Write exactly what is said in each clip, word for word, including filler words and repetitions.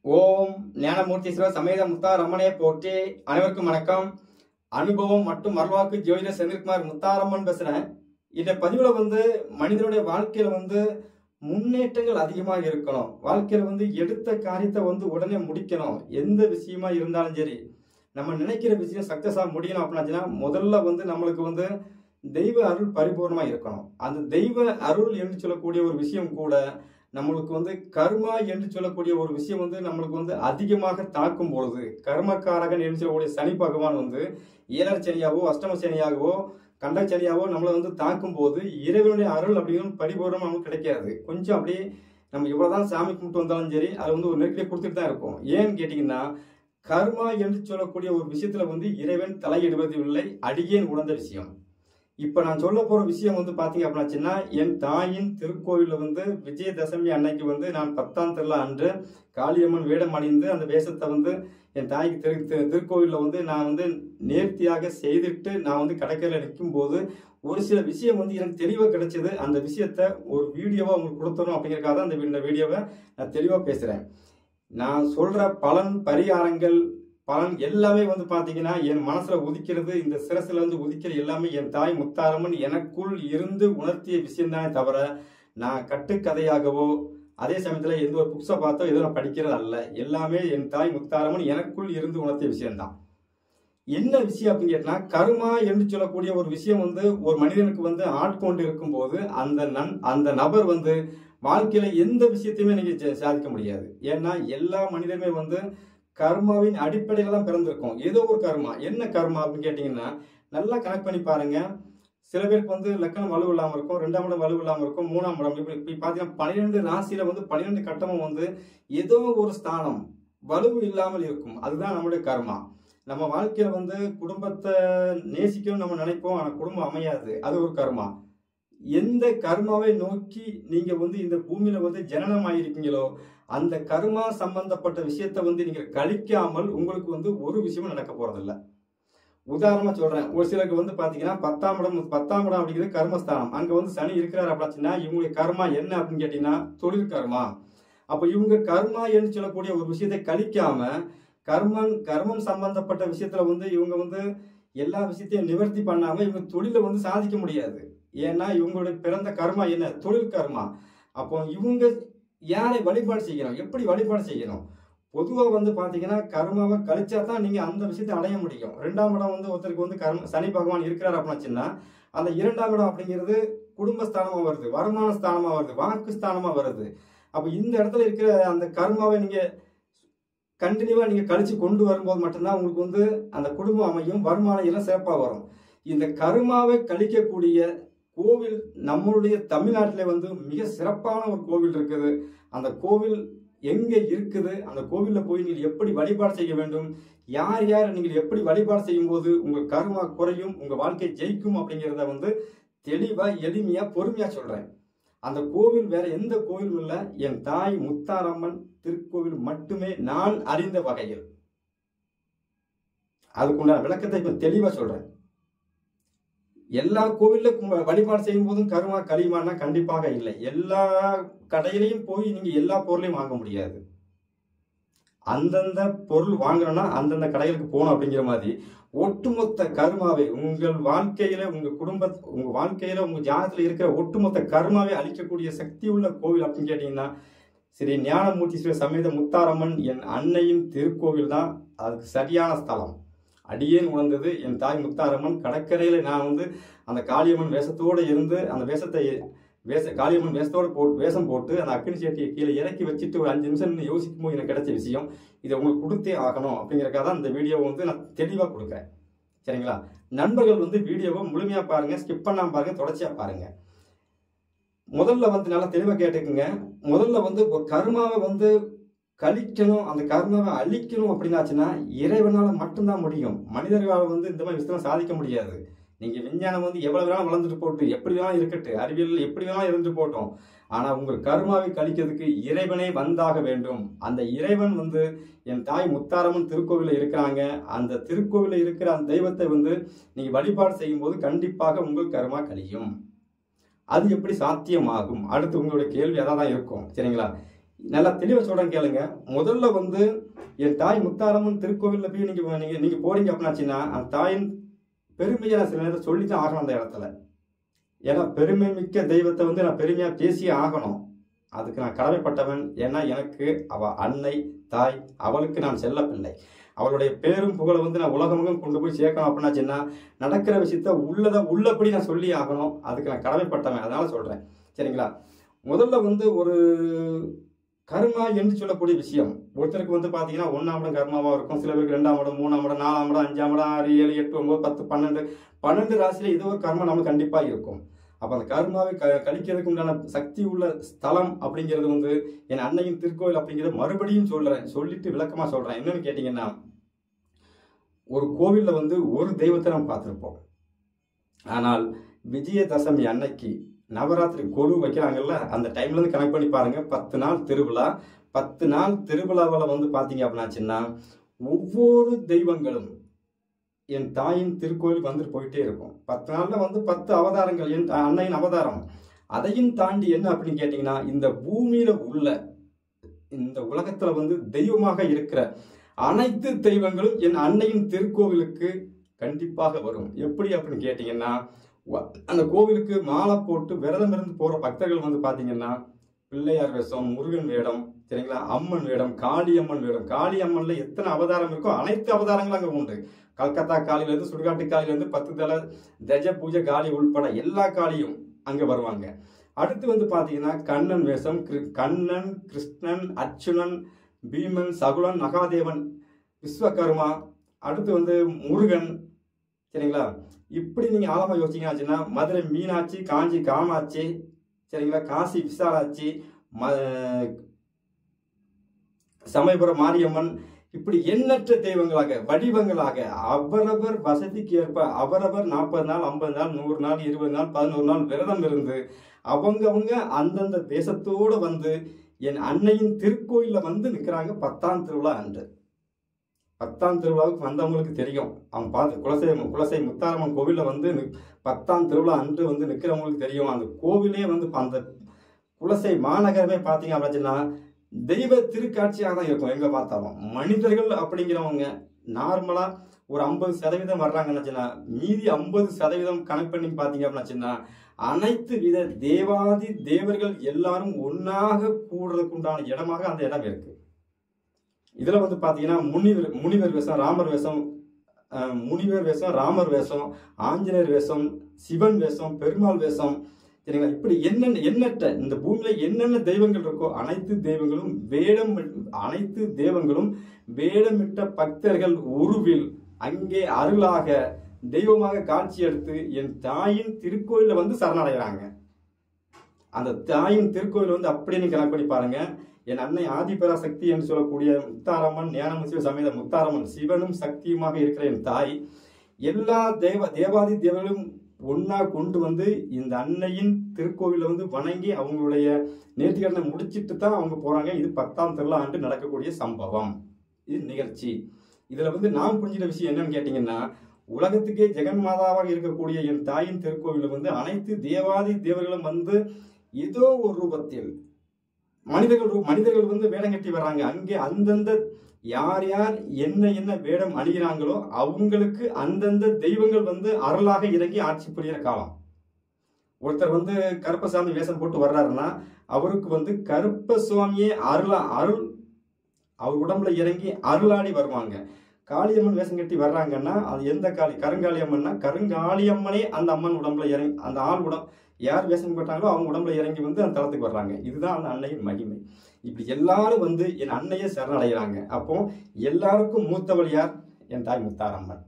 ஓம் ஞானமூர்த்தீஸ்வரர் சமேத முத்தாரம்மனை போற்றி. அனைவருக்கும் வணக்கம். அனுபவம் மற்றும் மறுவாக்கு ஜோதிடர் செந்தில்குமார் முத்தாரம்மன் பேசுறேன். இந்த பதிவுல வந்து மனிதனுடைய வாழ்க்கையில வந்து முன்னேற்றங்கள் அதிகமாக இருக்கணும். வாழ்க்கையில வந்து எடுத்த காரியத்தை வந்து உடனே முடிக்கணும். எந்த விஷயமா இருந்தாலும் சரி, நம்ம நினைக்கிற விஷயம் சக்சஸா முடியணும் அப்படின்னா முதல்ல வந்து நம்மளுக்கு வந்து தெய்வ அருள் பரிபூர்ணமா இருக்கணும். அந்த தெய்வ அருள் என்று சொல்லக்கூடிய ஒரு விஷயம் கூட நம்மளுக்கு வந்து கர்மா என்று சொல்லக்கூடிய ஒரு விஷயம் வந்து நம்மளுக்கு வந்து அதிகமாக தாக்கும் பொழுது, கர்மக்காரகன் என்று சொல்லக்கூடிய சனி பகவான் வந்து ஏழரை சனியாவோ அஷ்டம சனியாகவோ கண்ட சனியாவோ நம்மளை வந்து தாக்கும் போது இறைவனுடைய அருள் அப்படிங்கிறது பரிபூர்ணம் நமக்கு கிடைக்காது. கொஞ்சம் அப்படியே நம்ம எவ்வளவுதான் சாமி கும்பிட்டு வந்தாலும் சரி, அது வந்து ஒரு நெருக்கடியை கொடுத்துட்டு தான் இருக்கும். ஏன்னு கேட்டீங்கன்னா, கர்மா என்று சொல்லக்கூடிய ஒரு விஷயத்துல வந்து இறைவன் தலையிடுவது இல்லை, அடியேன் உணர்ந்த விஷயம். இப்ப நான் சொல்ல போற விஷயம் வந்து பாத்தீங்க அப்படின்னா, என் தாயின் திருக்கோவில வந்து விஜயதசமி அன்னைக்கு வந்து நான் பத்தாம் திருவிழா அன்று காளியம்மன் வேடம் அணிந்து அந்த வேஷத்தை வந்து என் தாய்க்கு திரு திருக்கோவில வந்து நான் வந்து நேர்த்தியாக செய்துட்டு நான் வந்து கடற்கரையில் நிற்கும் போது ஒரு சில விஷயம் வந்து எனக்கு தெளிவாக கிடைச்சது. அந்த விஷயத்த ஒரு வீடியோவா உங்களுக்கு கொடுத்தணும் அப்படிங்கிறக்காக தான் அந்த இந்த வீடியோவை நான் தெளிவாக பேசுறேன். நான் சொல்ற பலன் பரிகாரங்கள் பலன் எல்லாமே வந்து பாத்தீங்கன்னா என் மனசுல உதிக்கிறது, இந்த சிரசுல வந்து உதிக்கிற எல்லாமே என் தாய் முத்தாரம்மன் எனக்குள் இருந்து உணர்த்திய விஷயம் தானே தவிர நான் கட்டுக்கதையாகவோ அதே சமயத்துல எந்த ஒரு புக்ஸை பார்த்தோ எதுவும் நான் படிக்கிறது அல்ல. எல்லாமே என் தாய் முத்தாரம்மன் எனக்குள் இருந்து உணர்த்திய விஷயம்தான். என்ன விஷயம் அப்படின்னு கேட்டா, கர்மா என்று சொல்லக்கூடிய ஒரு விஷயம் வந்து ஒரு மனிதனுக்கு வந்து ஆட்கொண்டு இருக்கும் போது அந்த நன் அந்த நபர் வந்து வாழ்க்கையில எந்த விஷயத்தையுமே நீங்க சாதிக்க முடியாது. ஏன்னா எல்லா மனிதனுமே வந்து கர்மாவின் அடிப்படையில தான் பிறந்திருக்கும். ஏதோ ஒரு கர்மா. என்ன கர்மா அப்படின்னு கேட்டீங்கன்னா, நல்லா கனெக்ட் பண்ணி பாருங்க. சில பேருக்கு வந்து லக்கணம் வலு இல்லாம இருக்கும், ரெண்டாம் இடம் வலு இல்லாம இருக்கும், மூணாம் இடம் இப்படி பாத்தீங்கன்னா பன்னிரெண்டு ராசியில வந்து பன்னிரெண்டு கட்டமும் வந்து ஏதோ ஒரு ஸ்தானம் வலுவு இல்லாமல் இருக்கும். அதுதான் நம்மளுடைய கர்மா. நம்ம வாழ்க்கையில வந்து குடும்பத்தை நேசிக்கணும் நம்ம நினைப்போம், ஆனா குடும்பம் அமையாது. அது ஒரு கர்மா. எந்த கர்மாவை நோக்கி நீங்க வந்து இந்த பூமியில வந்து ஜனனம் ஆயிருக்கீங்களோ அந்த கர்மா சம்பந்தப்பட்ட விஷயத்த வந்து நீங்க கழிக்காமல் உங்களுக்கு வந்து ஒரு விஷயமும் நடக்க போறது இல்லை. உதாரணமா சொல்றேன். ஒரு சிலருக்கு வந்து பாத்தீங்கன்னா பத்தாம் இடம் பத்தாம் இடம் அப்படிங்கிறது கர்மஸ்தானம். அங்க வந்து சனி இருக்கிறார் அப்படின்னா இவங்களுடைய கர்மா என்ன அப்படின்னு கேட்டீங்கன்னா தொழில் கர்மா. அப்ப இவங்க கர்மா என்று சொல்லக்கூடிய ஒரு விஷயத்தை கழிக்காம கர்மம் கர்மம் சம்பந்தப்பட்ட விஷயத்துல வந்து இவங்க வந்து எல்லா விஷயத்தையும் நிவர்த்தி பண்ணாம இவங்க தொழிலை வந்து சாதிக்க முடியாது. ஏன்னா இவங்களுடைய பிறந்த கர்மா என்ன? தொழில் கர்மா. அப்போ இவங்க யாரை வழிபாடு செய்யணும், எப்படி வழிபாடு செய்யணும்? பொதுவா வந்து பாத்தீங்கன்னா கர்மாவை கழிச்சா தான் நீங்க அந்த விஷயத்தை அடைய முடியும். ரெண்டாம் இடம் வந்து ஒருத்தருக்கு வந்து கர்ம சனி பகவான் இருக்கிறார் அப்படின்னா அந்த இரண்டாம் இடம் அப்படிங்கிறது குடும்பஸ்தானமா வருது, வருமான ஸ்தானமா வருது, வாக்கு ஸ்தானமா வருது. அப்ப இந்த இடத்துல இருக்கிற அந்த கர்மாவை நீங்க கண்டினியூவா நீங்க கழிச்சு கொண்டு வரும்போது மட்டும்தான் உங்களுக்கு வந்து அந்த குடும்பம் அமையும், வருமானம் எல்லாம் சிறப்பா வரும். இந்த கர்மாவை கழிக்கக்கூடிய கோவில் நம்மளுடைய தமிழ்நாட்டில வந்து மிக சிறப்பான ஒரு கோவில் இருக்குது. அந்த கோவில் எங்க இருக்குது, அந்த கோவில்ல போய் நீங்கள் எப்படி வழிபாடு செய்ய வேண்டும், யார் யார் நீங்கள் எப்படி வழிபாடு செய்யும் போது உங்க கர்மா குறையும், உங்க வாழ்க்கை ஜெயிக்கும் அப்படிங்கிறத வந்து தெளிவா எளிமையா பொறுமையா சொல்றேன். அந்த கோவில் வேற எந்த கோவிலும் இல்ல, என் தாய் முத்தாரம்மன் திருக்கோவில் மட்டுமே நான் அறிந்த வகையில். அதுக்குண்டான விளக்கத்தை இப்ப தெளிவா சொல்றேன். எல்லா கோவில்ல வழிபாடு செய்யும் போதும் கர்மா கழியுமானா கண்டிப்பாக இல்லை. எல்லா கடையிலையும் போய் நீங்க எல்லா பொருளையும் வாங்க முடியாது. அந்தந்த பொருள் வாங்கணும்னா அந்தந்த கடைகளுக்கு போகணும் அப்படிங்கிற மாதிரி ஒட்டுமொத்த கர்மாவை உங்கள் வாழ்க்கையில உங்க குடும்ப உங்க வாழ்க்கையில உங்க ஜாதகத்துல இருக்கிற ஒட்டுமொத்த கர்மாவை அழிக்கக்கூடிய சக்தி உள்ள கோவில் அப்படின்னு கேட்டீங்கன்னா ஸ்ரீ ஞானமூர்த்தீஸ்வரர் சமேத முத்தாரம்மன் என் அன்னையின் திருக்கோவில் தான் அதுக்கு சரியான ஸ்தலம். அடியேன் உணர்ந்தது என் தாய் முத்தாரம்மன் கடற்கரையில நான் வந்து அந்த காளியம்மன் வேஷத்தோடு இருந்து அந்த வேஷத்தை வேஷ காளியம்மன் வேஷத்தோடு போட்டு வேஷம் போட்டு அந்த அக்கினி சேட்டியை கீழே இறக்கி வச்சுட்டு ஒரு அஞ்சு நிமிஷம் யோசிக்கும் போது எனக்கு கிடைச்ச விஷயம். இதை உங்களுக்கு கொடுத்தே ஆகணும் அப்படிங்கிறக்காக தான் இந்த வீடியோவை வந்து நான் தெளிவாக கொடுக்குறேன். சரிங்களா? நண்பர்கள் வந்து வீடியோவை முழுமையா பாருங்க, ஸ்கிப் பண்ணாம பாருங்க, தொடர்ச்சியா பாருங்க. முதல்ல வந்து நல்லா தெளிவாக கேட்டுக்குங்க. முதல்ல வந்து ஒரு கர்மாவை வந்து கழிக்கணும், அந்த கர்மாவை அழிக்கணும் அப்படின்னாச்சுன்னா இறைவனால மட்டும்தான் முடியும். மனிதர்களால் வந்து இந்த மாதிரி விஷயம் சாதிக்க முடியாது. நீங்க விஞ்ஞானம் வந்து எவ்வளவு வேணாலும் வளர்ந்துட்டு போட்டு எப்படி வேணாலும் இருக்கட்டு, அறிவியல் எப்படி வேணாலும் இருந்துட்டு போட்டோம், ஆனா உங்கள் கர்மாவை கழிக்கிறதுக்கு இறைவனே வந்தாக வேண்டும். அந்த இறைவன் வந்து என் தாய் முத்தாரம்மன் திருக்கோவில இருக்கிறாங்க. அந்த திருக்கோவில இருக்கிற அந்த தெய்வத்தை வந்து நீங்க வழிபாடு செய்யும் போது கண்டிப்பாக உங்கள் கர்மா கழியும். அது எப்படி சாத்தியமாகும்? அடுத்து உங்களுடைய கேள்வி அதான் இருக்கும். சரிங்களா? நல்லா தெளிவாக சொல்கிறேன் கேளுங்க. முதல்ல வந்து என் தாய் முத்தாரம்மன் திருக்கோவிலில் போய் நீங்கள் நீங்கள் நீங்கள் போறீங்க அப்படின்னாச்சுன்னா அந்த தாயின் பெருமையை நான் சில நேரத்தில் சொல்லி தான் ஆகணும் அந்த இடத்துல. ஏன்னா பெருமை மிக்க தெய்வத்தை வந்து நான் பெருமையாக பேசியே ஆகணும். அதுக்கு நான் கடமைப்பட்டவன். ஏன்னா எனக்கு அவள் அன்னை தாய், அவளுக்கு நான் செல்ல பிள்ளை. அவளுடைய பேரும் புகழை வந்து நான் உலகமும் கொண்டு போய் சேர்க்கணும் அப்படின்னாச்சுன்னா நடக்கிற விஷயத்த உள்ளதை உள்ளபடி நான் சொல்லி ஆகணும். அதுக்கு நான் கடமைப்பட்டவன், அதனால சொல்கிறேன். சரிங்களா? முதல்ல வந்து ஒரு கர்மா என்று சொல்லக்கூடிய விஷயம் ஒருத்தருக்கு வந்து பார்த்தீங்கன்னா ஒன்றாம் இடம் கர்மாவாக இருக்கும், சில பேருக்கு ரெண்டாம் இடம், மூணாம் இடம், நாலாம் இடம், அஞ்சாம் இடம், ஆறு, ஏழு, எட்டு, ஒன்பது, பத்து, பன்னெண்டு பன்னெண்டு ராசியில் இது ஒரு கர்மா நமக்கு கண்டிப்பாக இருக்கும். அப்போ அந்த கர்மாவை க கழிக்கிறதுக்கு உண்டான சக்தி உள்ள ஸ்தலம் அப்படிங்கிறது வந்து என் அன்னையின் திருக்கோயில் அப்படிங்கிறத மறுபடியும் சொல்கிறேன், சொல்லிட்டு விளக்கமாக சொல்கிறேன். என்னன்னு கேட்டிங்கன்னா, ஒரு கோவிலில் வந்து ஒரு தெய்வத்தை நம்ம பார்த்துருப்போம். ஆனால் விஜயதசமி அன்னைக்கு நவராத்திரி கொலு வைக்கிறாங்கல்ல, அந்த டைம்லேருந்து கனெக்ட் பண்ணி பாருங்கள். பத்து நாள் திருவிழா. பத்து நாள் திருவிழாவில் வந்து பார்த்தீங்க அப்படின்னாச்சுன்னா ஒவ்வொரு தெய்வங்களும் என் தாயின் திருக்கோயிலுக்கு வந்துட்டு போயிட்டே இருக்கும். பத்து நாளில் வந்து பத்து அவதாரங்கள், என் அன்னையின் அவதாரம். அதையும் தாண்டி என்ன அப்படின்னு கேட்டிங்கன்னா, இந்த பூமியில் உள்ள இந்த உலகத்தில் வந்து தெய்வமாக இருக்கிற அனைத்து தெய்வங்களும் என் அன்னையின் திருக்கோவிலுக்கு கண்டிப்பாக வரும். எப்படி அப்படின்னு கேட்டிங்கன்னா, அந்த கோவிலுக்கு மாலை போட்டு விரதம் இருந்து போகிற பக்தர்கள் வந்து பார்த்தீங்கன்னா பிள்ளையார் வேஷம், முருகன் வேடம், சரிங்களா, அம்மன் வேடம், காளியம்மன் வேடம். காளியம்மன்ல எத்தனை அவதாரம் இருக்கோ அனைத்து அவதாரங்களும் அங்கே உண்டு. கல்கத்தா காளியிலேருந்து சுடுகாட்டு காளியிலேருந்து பத்து தலை தஜ பூஜை காளி உள்பட எல்லா காளியும் அங்கே வருவாங்க. அடுத்து வந்து பார்த்தீங்கன்னா கண்ணன் வேஷம், கண்ணன், கிருஷ்ணன், அர்ச்சுனன், பீமன், சகுலன், மகாதேவன், விஸ்வகர்மா, அடுத்து வந்து முருகன். சரிங்களா? இப்படி நீங்கள் ஆழமாக யோசிச்சிங்கன்னாச்சுன்னா மதுரை மீனாட்சி, காஞ்சி காமாட்சி, சரிங்களா, காசி விசாலாட்சி, ம சமயபுரம் மாரியம்மன், இப்படி எண்ணற்ற தெய்வங்களாக வடிவங்களாக அவரவர் வசதிக்கு ஏற்ப அவரவர் நாற்பது நாள், ஐம்பது நாள், நூறு நாள், இருபது நாள், பதினோரு நாள் விரதம் இருந்து அவங்கவுங்க அந்தந்த தேசத்தோடு வந்து என் அன்னையின் திருக்கோயிலில் வந்து நிற்கிறாங்க. பத்தாம் திருவிழா அன்று. பத்தாம் திருவிழாவுக்கு வந்தவங்களுக்கு தெரியும். அவங்க பார்த்து குலசை குலசை முத்தாரம்மன் கோவிலில் வந்து பத்தாம் திருவிழா அன்று வந்து நிற்கிறவங்களுக்கு தெரியும். அந்த கோவிலே வந்து அந்த குலசை மாநகரமே பார்த்தீங்க அப்படின்னா தெய்வ திருக்காட்சியாக தான் இருக்கும். எங்கே பார்த்தாலும் மனிதர்கள் அப்படிங்கிறவங்க நார்மலாக ஒரு ஐம்பது சதவீதம் வர்றாங்கன்னு, மீதி ஐம்பது சதவீதம் கணக்கு பண்ணி பார்த்தீங்க அப்படின்னா அனைத்து வித தேவாதி தேவர்கள் எல்லாரும் ஒன்றாக கூடுறதுக்கு உண்டான இடமாக அந்த இடம் இருக்கு. இதில் வந்து பார்த்தீங்கன்னா முனிவர் முனிவர் வேஷம், ராமர் வேஷம், முனிவர் வேஷம், ராமர் வேஷம், ஆஞ்சநேயர் வேஷம், சிவன் வேஷம், பெருமாள் வேஷம், சரிங்களா, இப்படி என்னென்ன எண்ணற்ற இந்த பூமியில என்னென்ன தெய்வங்கள் இருக்கோ அனைத்து தெய்வங்களும் வேடம் அனைத்து தெய்வங்களும் வேடமிட்ட பக்தர்கள் உருவில் அங்கே அருளாக தெய்வமாக காட்சி எடுத்து என் தாயின் திருக்கோயிலில் வந்து சரணடைகிறாங்க. அந்த தாயின் திருக்கோயில் வந்து அப்படியே நீங்க கணக்கு பண்ணி பாருங்க. என் அன்னை ஆதிபராசக்தி என்று சொல்லக்கூடிய முத்தாரம்மன், ஞானமுசிவ சமேத முத்தாரம்மன், சிவனும் சக்தியுமாக இருக்கிற என் தாய் எல்லா தேவ தேவாதி தேவர்களும் ஒன்னா கொண்டு வந்து இந்த அன்னையின் திருக்கோவில வந்து வணங்கி அவங்களுடைய நேர்த்திக்கடனை முடிச்சிட்டு தான் அவங்க போறாங்க. இது பத்தாம் திருவிழா ஆண்டு நடக்கக்கூடிய சம்பவம், இது நிகழ்ச்சி. இதுல வந்து நான் புரிஞ்சிட்ட விஷயம் என்னன்னு கேட்டீங்கன்னா, உலகத்துக்கே ஜெகன்மாதாவாக இருக்கக்கூடிய என் தாயின் திருக்கோவில வந்து அனைத்து தேவாதி தேவர்களும் வந்து ஏதோ ஒரு ரூபத்தில் மனிதர்கள் மனிதர்கள் வந்து வேடம் கட்டி வர்றாங்க. அங்கே அந்தந்த யார் யார் என்ன என்ன வேடம் அணிகிறாங்களோ அவங்களுக்கு அந்தந்த தெய்வங்கள் வந்து அருளாக இறங்கி ஆட்சி புரிகிற காலம். ஒருத்தர் வந்து கருப்பசாமி வேஷம் போட்டு வர்றாருன்னா அவருக்கு வந்து கருப்பசுவாமியே அருளா அருள் அவர் உடம்புல இறங்கி அருளாடி வருவாங்க. காளியம்மன் வேஷம் கட்டி வர்றாங்கன்னா அது எந்த காளி? கருங்காளியம்மன்னா கருங்காளியம்மனே அந்த அம்மன் உடம்புல இறங்கி அந்த ஆள் உடம் யார் வேஷம் போட்டாங்களோ அவங்க உடம்புல இறங்கி வந்து அந்த தளத்துக்கு வர்றாங்க. இதுதான் அந்த அன்னையின் மகிமை. இப்படி எல்லாரும் வந்து என் அன்னையை சரணடைகிறாங்க. அப்போ எல்லாருக்கும் மூத்தவள் யார்? என் தாய் முத்தாரம்மன்,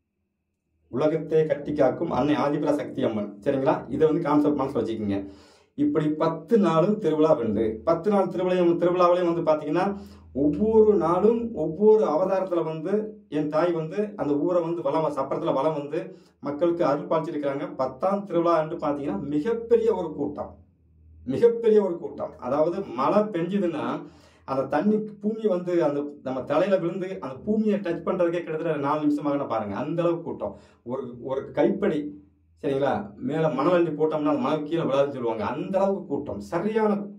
உலகத்தை கட்டி காக்கும் அன்னை ஆதிபராசக்தி அம்மன். சரிங்களா? இதை வந்து கான்செப்ட் மனசில் வச்சுக்கோங்க. இப்படி பத்து நாளும் திருவிழா உண்டு. பத்து நாள் திருவிழையும் திருவிழாவிலையும் வந்து பார்த்தீங்கன்னா ஒவ்வொரு நாளும் ஒவ்வொரு அவதாரத்தில் வந்து என் தாய் வந்து அந்த ஊரை வந்து வளம் சப்பரத்தில் வளம் வந்து மக்களுக்கு அருள் பாய்ச்சிருக்கிறாங்க. பத்தாம் திருவிழா என்று பார்த்தீங்கன்னா மிகப்பெரிய ஒரு கூட்டம், மிகப்பெரிய ஒரு கூட்டம். அதாவது மழை பெஞ்சுதுன்னா அந்த தண்ணி பூமி வந்து அந்த நம்ம தலையில விழுந்து அந்த பூமியை டச் பண்றதுக்கே கிட்டத்தட்ட நாலு நிமிஷமாக பாருங்க. அந்த அளவுக்கு கூட்டம். ஒரு ஒரு கைப்படி சரிங்களா மேல மணல் அள்ளி போட்டோம்னா அந்த மணல் கீழே விழாதுன்னு சொல்லுவாங்க. அந்த அளவுக்கு கூட்டம், சரியான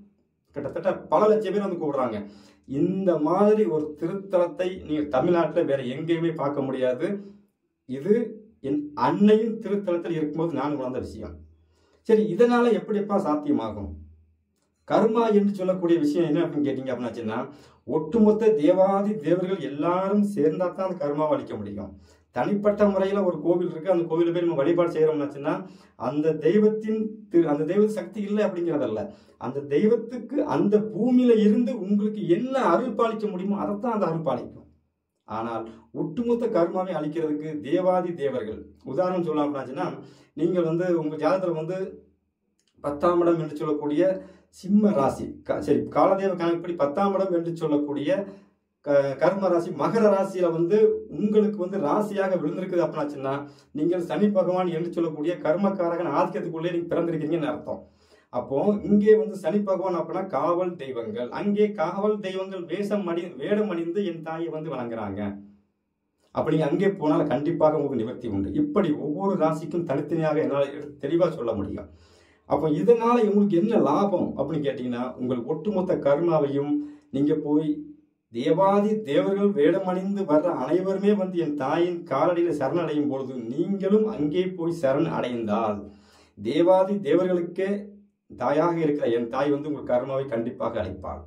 கிட்டத்தட்ட பல லட்சம் பேர் வந்து கூடுறாங்க. இந்த மாதிரி ஒரு திருத்தலத்தை நீங்கள் தமிழ்நாட்டில் வேற எங்கேயுமே பார்க்க முடியாது. இது என் அன்னையின் திருத்தலத்தில் இருக்கும்போது நான் உணர்ந்த விஷயம். சரி, இதனால எப்படிப்பா சாத்தியமாகும்? கர்மா என்று சொல்லக்கூடிய விஷயம் என்ன அப்படின்னு கேட்டீங்க அப்படின்னாச்சுன்னா, ஒட்டுமொத்த தேவாதி தேவர்கள் எல்லாரும் சேர்ந்தா தான் அந்த கர்மாவை அளிக்க முடியும். தனிப்பட்ட முறையில் ஒரு கோவில் இருக்கு, அந்த கோவில போய் நம்ம வழிபாடு செய்யறோம்னாச்சுன்னா அந்த தெய்வத்தின் அந்த தெய்வ சக்தி இல்லை அப்படிங்கிறதல்ல, அந்த தெய்வத்துக்கு அந்த பூமியில இருந்து உங்களுக்கு என்ன அருள் பாலிக்க முடியுமோ அதைத்தான் அந்த அருள் பாலிக்கும். ஆனால் ஒட்டுமொத்த கர்மாவை அளிக்கிறதுக்கு தேவாதி தேவர்கள், உதாரணம் சொல்லலாம் அப்படின்னாச்சுன்னா, நீங்கள் வந்து உங்க ஜாதகத்தில் வந்து பத்தாம் இடம் என்று சொல்லக்கூடிய சிம்ம ராசி, சரி காலதேவ கணக்குப்படி பத்தாம் இடம் என்று சொல்லக்கூடிய கர்ம ராசி மகர ராசியில வந்து உங்களுக்கு வந்து ராசியாக விழுந்திருக்குது அப்படின்னாச்சுன்னா, நீங்கள் சனி பகவான் என்று சொல்லக்கூடிய கர்மக்காரகன் ஆதிக்கத்துக்குள்ளே நீங்க பிறந்திருக்கீங்கன்னு அர்த்தம். அப்போ இங்கே வந்து சனி பகவான் அப்படின்னா காவல் தெய்வங்கள், அங்கே காவல் தெய்வங்கள் வேஷம் அணி வேடம் அணிந்து என் தாயை வந்து வணங்குறாங்க. அப்படி அங்கே போனால் கண்டிப்பாக உங்களுக்கு நிவர்த்தி உண்டு. இப்படி ஒவ்வொரு ராசிக்கும் தனித்தனியாக என்னால் தெளிவாக சொல்ல முடியும். அப்போ இதனால உங்களுக்கு என்ன லாபம் அப்படின்னு கேட்டீங்கன்னா, உங்கள் ஒட்டுமொத்த கர்மாவையும் நீங்க போய் தேவாதி தேவர்கள் வேடமணிந்து வர்ற அனைவருமே வந்து என் தாயின் காலடியில் சரண் அடையும் பொழுது நீங்களும் அங்கே போய் சரண் அடைந்தால் தேவாதி தேவர்களுக்கே தாயாக இருக்கிற என் தாய் வந்து உங்கள் கர்மாவை கண்டிப்பாக அளிப்பாள்.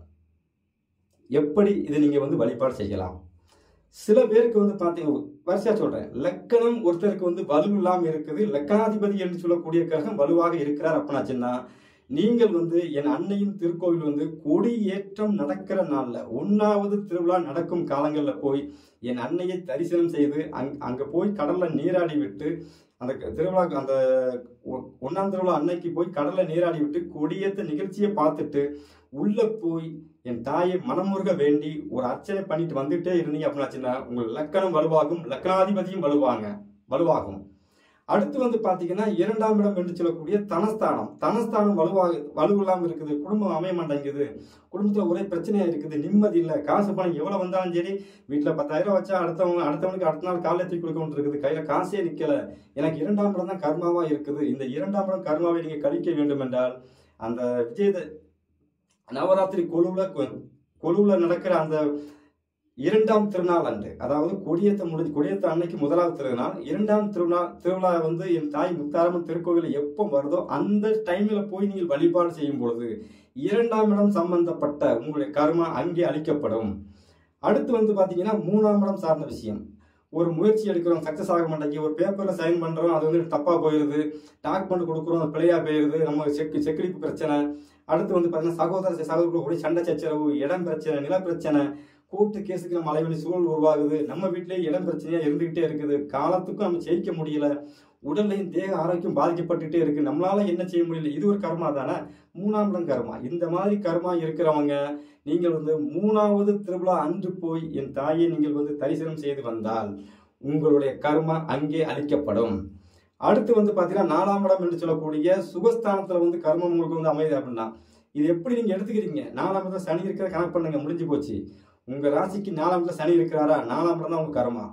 எப்படி இதை நீங்க வந்து வழிபாடு செய்யலாம்? சில பேருக்கு வந்து பார்த்தீங்க, வரிசையா சொல்றேன், லக்கணம் ஒருத்தருக்கு வந்து வலு இல்லாமல் இருக்குது, லக்கணாதிபதி என்று சொல்லக்கூடிய கிரகம் வலுவாக இருக்கிறார் அப்படின்னாச்சுன்னா, நீங்கள் வந்து என் அன்னையின் திருக்கோவில் வந்து கொடியேற்றம் நடக்கிற நாள்ல ஒன்னாவது திருவிழா நடக்கும் காலங்களில் போய் என் அன்னையை தரிசனம் செய்து அங் அங்க போய் கடல்ல நீராடி விட்டு அந்த திருவிழா அந்த ஒன்னாம் திருவிழா அன்னைக்கு போய் கடல்ல நீராடி விட்டு கொடியேற்ற நிகழ்ச்சியை பார்த்துட்டு உள்ள போய் என் தாயை மனமுருக வேண்டி ஒரு அர்ச்சனை பண்ணிட்டு வந்துட்டே இருந்தீங்க அப்படின்னாச்சுன்னா உங்கள் லக்கணம் வலுவாகும், லக்கணாதிபதியும் வலுவாங்க வலுவாகும். அடுத்து வந்து பாத்தீங்கன்னா இரண்டாம் இடம் என்று சொல்லக்கூடிய தனஸ்தானம், தனஸ்தானம் வலுவாக வலுவில்லாமல் இருக்குது, குடும்பம் அமைய மாட்டேங்குது, குடும்பத்துல ஒரே பிரச்சனையா இருக்குது, நிம்மதி இல்லை, காசு பணம் எவ்வளவு வந்தாலும் சரி வீட்டுல பத்தாயிரம் வச்சா அடுத்தவங்க அடுத்தவனுக்கு அடுத்த நாள் காலையில தூக்கி கொடுக்க இருக்குது, கையில காசே நிக்கல, எனக்கு இரண்டாம் இடம் தான் கர்மாவா இருக்குது. இந்த இரண்டாம் இடம் கர்மாவை நீங்க கழிக்க வேண்டும் என்றால் அந்த விஜய நவராத்திரி கொலுவுல கொலுவுல நடக்கிற அந்த இரண்டாம் திருநாள் அன்று, அதாவது கொடியேற்ற முடிஞ்சு கொடியேற்ற அன்னைக்கு முதலாவது திருநாள், இரண்டாம் திருநாள் திருவிழா வந்து என் தாய் முத்தாரம்மன் திருக்கோவில் எப்போ வருதோ அந்த டைம்ல போய் நீங்கள் வழிபாடு செய்யும் பொழுது இரண்டாம் இடம் சம்பந்தப்பட்ட உங்களுடைய கர்மா அங்கே அளிக்கப்படும். அடுத்து வந்து பாத்தீங்கன்னா மூணாம் இடம் சார்ந்த விஷயம், ஒரு முயற்சி எடுக்கிறோம் சக்சஸ் ஆக மாட்டேங்குது, ஒரு பேப்பர்ல சைன் பண்றோம் அது வந்து தப்பா போயிருது, டாக்குமெண்ட் கொடுக்குறோம் அது பிழையா போயிருது, நம்ம செக் செக்லிப்பு பிரச்சனை. அடுத்து வந்து பாத்தீங்கன்னா சகோதர சகோதரர்களுடைய சண்டை சச்சரவு, இடம் பிரச்சனை, நில பிரச்சனை, கோர்ட்டு கேஸுக்கு நம்ம அலைவழி சூழல் உருவாகுது, நம்ம வீட்டிலேயே இடம் பிரச்சனையா இருந்துகிட்டே இருக்குது, காலத்துக்கும் நம்ம ஜெயிக்க முடியல, உடல்லையும் தேக ஆரோக்கியம் பாதிக்கப்பட்டுட்டே இருக்கு, நம்மளால என்ன செய்ய முடியல, இது ஒரு கர்மா தானே, மூணாம் இடம் கர்மா. இந்த மாதிரி கர்மா இருக்கிறவங்க நீங்கள் வந்து மூணாவது திருவிழா அன்று போய் என் தாயை நீங்கள் வந்து தரிசனம் செய்து வந்தால் உங்களுடைய கர்மா அங்கே அளிக்கப்படும். அடுத்து வந்து பாத்தீங்கன்னா நாலாம் இடம் என்று சொல்லக்கூடிய சுகஸ்தானத்துல வந்து கர்மம் உங்களுக்கு வந்து அமையுது அப்படின்னா இது எப்படி நீங்க எடுத்துக்கிறீங்க? நாலாம் இடத்துல சனி இருக்கிற கணக்கு பண்ணுங்க, முடிஞ்சு போச்சு. உங்க ராசிக்கு நாலாம் இடத்துல சனி இருக்கிறாரா, நாலாம் இடம் தான் உங்க கர்மா.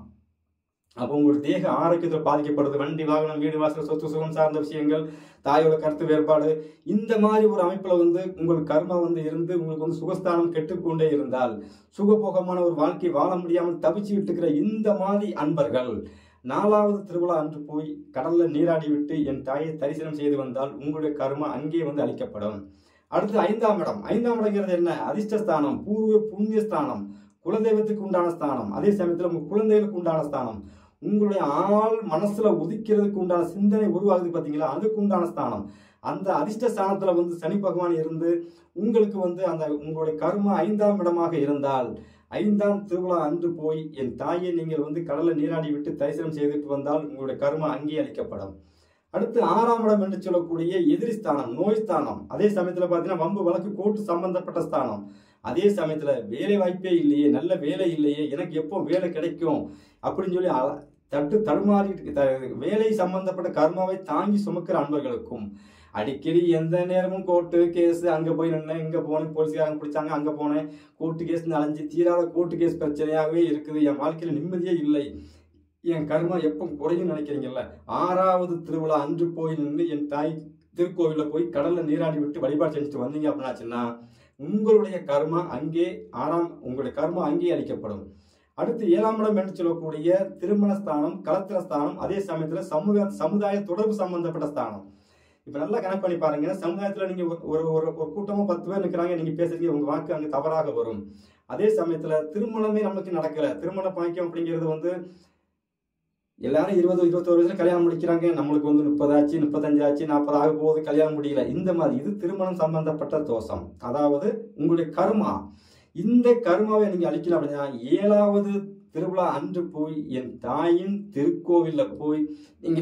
அப்போ உங்களுக்கு தேக ஆரோக்கியத்தில் பாதிக்கப்படுது, வண்டி வாகனம் வீடு வாசல் சொத்து சுகம் சார்ந்த விஷயங்கள், தாயோட கருத்து வேறுபாடு, இந்த மாதிரி ஒரு அமைப்புல வந்து உங்களுக்கு கர்மா வந்து இருந்து உங்களுக்கு வந்து சுகஸ்தானம் கெட்டுக்கொண்டே இருந்தால் சுகபோகமான ஒரு வாழ்க்கை வாழ முடியாமல் தவிச்சுக்கிட்டு இருக்கிற இந்த மாதிரி அன்பர்கள் நாலாவது திருவிழா அன்று போய் கடல்ல நீராடி விட்டு என் தாயை தரிசனம் செய்து வந்தால் உங்களுடைய கர்மா அங்கே வந்து அளிக்கப்படும். அடுத்து ஐந்தாம் இடம், ஐந்தாம் இடங்கிறது என்ன? அதிர்ஷ்டஸ்தானம், பூர்வ புண்ணிய ஸ்தானம், குலதெய்வத்துக்கு உண்டான ஸ்தானம், அதே சமயத்தில் உங்க குழந்தைகளுக்கு உண்டான ஸ்தானம், உங்களுடைய ஆள் மனசுல உதிக்கிறதுக்கு உண்டான சிந்தனை உருவாகுது பாத்தீங்களா, அதுக்கு உண்டான ஸ்தானம். அந்த அதிர்ஷ்ட ஸ்தானத்துல வந்து சனி பகவான் இருந்து உங்களுக்கு வந்து அந்த உங்களுடைய கர்மா ஐந்தாம் இடமாக இருந்தால் ஐந்தாம் திருவிழா அன்று போய் என் தாயை நீங்கள் வந்து கடலை நீராடி விட்டு தரிசனம் செய்துட்டு வந்தால் உங்களுடைய கர்மா அங்கே அளிக்கப்படும். அடுத்து ஆறாம் இடம் என்று சொல்லக்கூடிய எதிரி ஸ்தானம், நோய் ஸ்தானம், அதே சமயத்துல பாத்தீங்கன்னா வம்பு வழக்கு கோர்ட்டு சம்பந்தப்பட்ட ஸ்தானம், அதே சமயத்துல வேலை வாய்ப்பே இல்லையே, நல்ல வேலை இல்லையே, எனக்கு எப்போ வேலை கிடைக்கும் அப்படின்னு சொல்லி தட்டு தடுமாறிட்டு வேலை சம்பந்தப்பட்ட கர்மாவை தாங்கி சுமக்கிற அன்பர்களுக்கும் அடிக்கடி எந்த நேரமும் கோர்ட்டு கேஸ், அங்க போய் நின்று இங்க போனேன், போலீஸ்காரங்க பிடிச்சாங்க, அங்க போனேன், கோர்ட்டு கேஸ் அலைஞ்சு தீராத கோர்ட்டு கேஸ் பிரச்சனையாகவே இருக்குது, என் வாழ்க்கையில நிம்மதியே இல்லை, என் கர்மா எப்போ குறையும் நினைக்கிறீங்கல்ல, ஆறாவது திருவிழா அன்று போய் நின்று என் தாய் திருக்கோவில போய் கடல்ல நீராடி விட்டு வழிபாடு செஞ்சுட்டு வந்தீங்க அப்படின்னாச்சுன்னா உங்களுடைய கர்மா அங்கே ஆறாம் உங்களுடைய கர்மா அங்கே அளிக்கப்படும். அடுத்து ஏழாம் இடம் என்று சொல்லக்கூடிய திருமண ஸ்தானம், கலத்திர ஸ்தானம், அதே சமயத்துல சமூக சமுதாய தொடர்பு சம்பந்தப்பட்ட ஸ்தானம். இப்ப நல்லா கணக்கு பண்ணி பாருங்க. சமுதாயத்துல நீங்க ஒரு ஒரு ஒரு கூட்டமா பத்து பேர் நிற்கிறாங்க, நீங்க பேசுறீங்க, உங்க வாக்கு அங்க தவறாக வரும். அதே சமயத்துல திருமணமே நமக்கு நடக்கல. திருமண பாக்கியம் அப்படிங்கிறது வந்து எல்லாரும் இருபது இருபத்தோரு வயசுல கல்யாணம் முடிக்கிறாங்க. நம்மளுக்கு வந்து முப்பது ஆச்சு, முப்பத்தஞ்சு ஆச்சு, நாற்பது ஆக போகுது, கல்யாணம் முடியல. இந்த மாதிரி இது திருமணம் சம்பந்தப்பட்ட தோஷம். அதாவது உங்களுடைய கர்மா, இந்த கர்மாவை நீங்க அழிக்கலாம் அப்படின்னா ஏழாவது திருவிழா அன்று போய் என் தாயின் திருக்கோவில்ல போய் நீங்க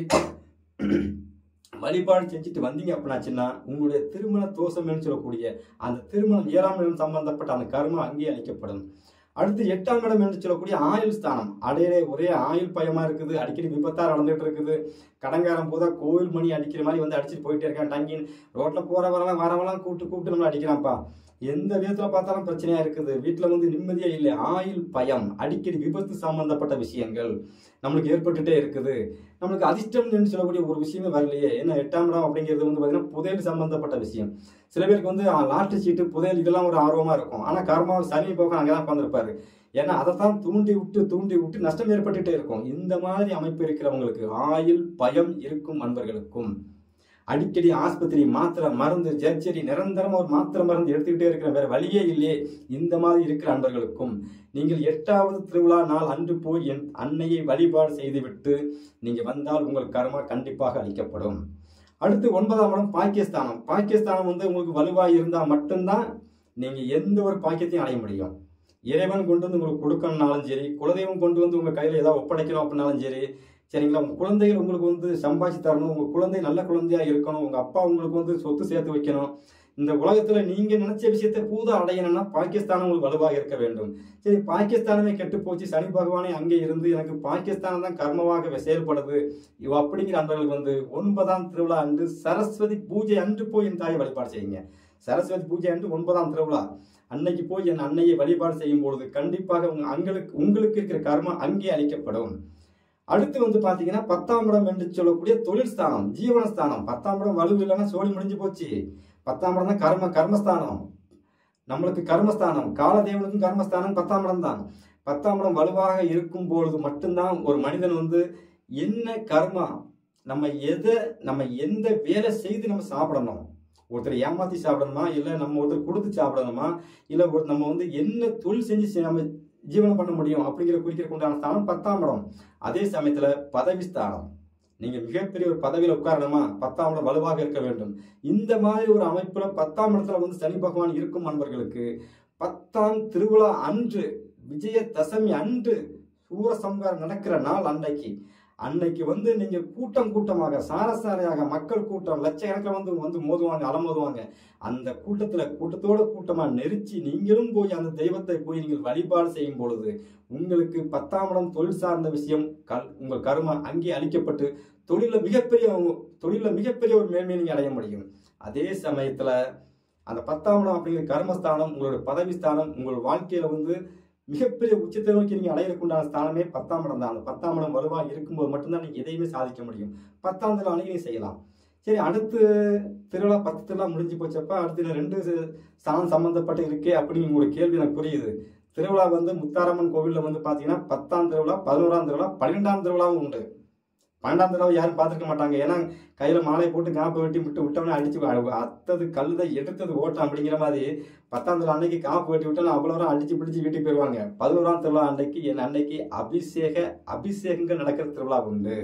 வழிபாடு செஞ்சுட்டு வந்தீங்க அப்படின்னாச்சுன்னா உங்களுடைய திருமண தோஷம் என்று சொல்லக்கூடிய அந்த திருமணம் ஏழாம் இடம் சம்பந்தப்பட்ட அந்த கர்மா அங்கே அளிக்கப்படும். அடுத்து எட்டாம் இடம் என்று சொல்லக்கூடிய ஆயுள் ஸ்தானம். அடையிலே ஒரே ஆயுள் பயமா இருக்குது, அடிக்கடி விபத்தா நடந்துட்டு இருக்குது. கடங்காரம் போதா கோவில் மணி அடிக்கிற மாதிரி வந்து அடிச்சுட்டு போயிட்டே இருக்கான். டங்கின் ரோட்ல போறவரெல்லாம் வரவெல்லாம் கூப்பிட்டு கூப்பிட்டு நம்மளை அடிக்கிறான்ப்பா. எந்த விதத்துல பார்த்தாலும் பிரச்சனையா இருக்குது. வீட்டுல வந்து நிம்மதியா இல்லை. ஆயுள் பயம், அடிக்கடி விபத்து சம்பந்தப்பட்ட விஷயங்கள் நம்மளுக்கு ஏற்பட்டுட்டே இருக்குது. நம்மளுக்கு அதிர்ஷ்டம் என்று சொல்லக்கூடிய ஒரு விஷயமே வரலையே. ஏன்னா எட்டாம் இடம் அப்படிங்கிறது வந்து பாத்தீங்கன்னா புதையல் சம்பந்தப்பட்ட விஷயம். சில பேருக்கு வந்து லாட்டரி சீட்டு, புதையல் இதெல்லாம் ஒரு ஆர்வமா இருக்கும். ஆனா கர்மா சனி போக அங்கதான் உட்காந்துருப்பாரு. ஏன்னா அதைத்தான் தூண்டி விட்டு தூண்டி விட்டு நஷ்டம் ஏற்பட்டுட்டே இருக்கும். இந்த மாதிரி அமைப்பு இருக்கிறவங்களுக்கு, ஆயுள் பயம் இருக்கும் அன்பர்களுக்கும், அடிக்கடி ஆஸ்பத்திரி மாத்திரை மருந்து ஜர்ஜரி நிரந்தரமா ஒரு மாத்திரை மருந்து எடுத்துக்கிட்டே இருக்கிற வேற வழியே இல்லையே, இந்த மாதிரி இருக்கிற அன்பர்களுக்கும் நீங்கள் எட்டாவது திருவிழா நாள் அன்று போய் என் அன்னையை வழிபாடு செய்துவிட்டு நீங்க வந்தால் உங்கள் கர்மா கண்டிப்பாக அளிக்கப்படும். அடுத்து ஒன்பதாம் இடம் பாக்கியஸ்தானம். பாக்கியஸ்தானம் வந்து உங்களுக்கு வலுவாய் இருந்தால் மட்டும்தான் நீங்க எந்த ஒரு பாக்கியத்தையும் அடைய முடியும். இறைவன் கொண்டு வந்து உங்களுக்கு கொடுக்கணும்னாலும் சரி, குலதெய்வம் கொண்டு வந்து உங்க கையில ஏதாவது ஒப்படைக்கணும் அப்படின்னாலும் சரி, சரிங்களா, உங்க குழந்தைகள் உங்களுக்கு வந்து சம்பாதிச்சு தரணும், உங்க குழந்தை நல்ல குழந்தையா இருக்கணும், உங்க அப்பா உங்களுக்கு வந்து சொத்து சேர்த்து வைக்கணும். இந்த உலகத்துல நீங்க நினைச்ச விஷயத்தை பூதா அடையணும்னா பாகிஸ்தானம் உங்களுக்கு வலுவாக இருக்க வேண்டும். சரி, பாகிஸ்தானமே கெட்டு போச்சு, சனி பகவானே அங்கே இருந்து எனக்கு பாகிஸ்தானம் தான் கர்மமாக செயல்படுது இவ அப்படிங்கிற அன்பர்களுக்கு வந்து ஒன்பதாம் திருவிழா அன்று சரஸ்வதி பூஜை அன்று போய் என் தாயை வழிபாடு செய்யுங்க. சரஸ்வதி பூஜை அன்று ஒன்பதாம் திருவிழா அன்னைக்கு போய் என் அன்னையை வழிபாடு செய்யும் பொழுது கண்டிப்பாக உங்க அங்களுக்கு உங்களுக்கு இருக்கிற கர்மா அங்கே அளிக்கப்படும். அடுத்து வந்து பாத்தீங்கன்னா பத்தாம் இடம் என்று சொல்லக்கூடிய தொழில் ஸ்தானம், ஜீவனஸ்தானம். பத்தாம் இடம் வலு இல்லைன்னா சோழி முடிஞ்சு போச்சு. பத்தாம் இடம் தான் கர்ம கர்மஸ்தானம், நம்மளுக்கு கர்மஸ்தானம். காலதேவனுக்கும் கர்மஸ்தானம் பத்தாம் இடம் தான். பத்தாம் இடம் வலுவாக இருக்கும் பொழுது மட்டும்தான் ஒரு மனிதன் வந்து என்ன கர்மா, நம்ம எதை நம்ம எந்த வேலை செய்து நம்ம சாப்பிடணும், ஒருத்தர் ஏமாத்தி சாப்பிடணுமா, இல்லை நம்ம ஒருத்தர் கொடுத்து சாப்பிடணுமா, இல்லை நம்ம வந்து என்ன தொழில் செஞ்சு நம்ம ஜீவனம் பண்ண முடியும் அப்படிங்கிற குறிக்கிற கொண்டான ஸ்தானம் பத்தாம் இடம். அதே சமயத்துல பதவி ஸ்தானம். நீங்க மிகப்பெரிய ஒரு பதவியில உட்காரணுமா, பத்தாம் இடம் வலுவாக இருக்க வேண்டும். இந்த மாதிரி ஒரு அமைப்புல பத்தாம் இடத்துல வந்து சனி பகவான் இருக்கும் அன்பர்களுக்கு பத்தாம் திருவிழா அன்று, விஜய தசமி அன்று சூரசம்ஹாரம் நடக்கிற நாள் அன்னைக்கு அன்னைக்கு வந்து நீங்க கூட்டம் கூட்டமாக சாரசாரையாக மக்கள் கூட்டம் லட்சக்கணக்கில் வந்து வந்து மோதுவாங்க, அலமோதுவாங்க. அந்த கூட்டத்துல கூட்டத்தோட கூட்டமா நெரிச்சு நீங்களும் போய் அந்த தெய்வத்தை போய் நீங்கள் வழிபாடு செய்யும் பொழுது உங்களுக்கு பத்தாம் இடம் தொழில் சார்ந்த விஷயம் கல் உங்கள் கர்மா அங்கே அளிக்கப்பட்டு தொழில மிகப்பெரிய தொழில மிகப்பெரிய ஒரு மேன்மையை நீங்க அடைய முடியும். அதே சமயத்துல அந்த பத்தாம் இடம் அப்படிங்கிற கர்மஸ்தானம், உங்களோட பதவி ஸ்தானம், உங்கள் வாழ்க்கையில வந்து மிகப்பெரிய உச்சத்தை நோக்கி நீங்க அடையறக்குண்டான ஸ்தானமே பத்தாம் இடம் தான். அந்த பத்தாம் இடம் வலுவாக இருக்கும்போது மட்டும்தான் நீங்க எதையுமே சாதிக்க முடியும். பத்தாம் திருவிழா அன்னைக்கு செய்யலாம். சரி, அடுத்து திருவிழா பத்து திருவிழா முடிஞ்சு போச்சப்ப அடுத்து ரெண்டு ஸ்தானம் சம்பந்தப்பட்டு இருக்கே அப்படின்னு உங்களுக்கு கேள்வி எனக்கு புரியுது. திருவிழா வந்து முத்தாரம்மன் கோவில்ல வந்து பாத்தீங்கன்னா பத்தாம் திருவிழா, பதினோராம் திருவிழா, பன்னிரெண்டாம் திருவிழாவும் உண்டு. பன்னெண்டாம் திருவிழா யாரும் பார்த்துருக்க மாட்டாங்க. ஏன்னா கையில மாலை போட்டு காப்பு வெட்டி விட்டு விட்டவனே அடிச்சு அத்தது கல்லுதை எடுத்தது ஓட்டம் அப்படிங்கிற மாதிரி பத்தாம் திருவிழா அன்னைக்கு காப்பு வெட்டி விட்டா அவ்வளோ அடிச்சு பிடிச்சு வீட்டுக்கு போயிடுவாங்க. பதினோராம் திருவிழா அன்னைக்கு என் அன்னைக்கு அபிஷேக அபிஷேகங்கள் நடக்கிற திருவிழா உண்டு.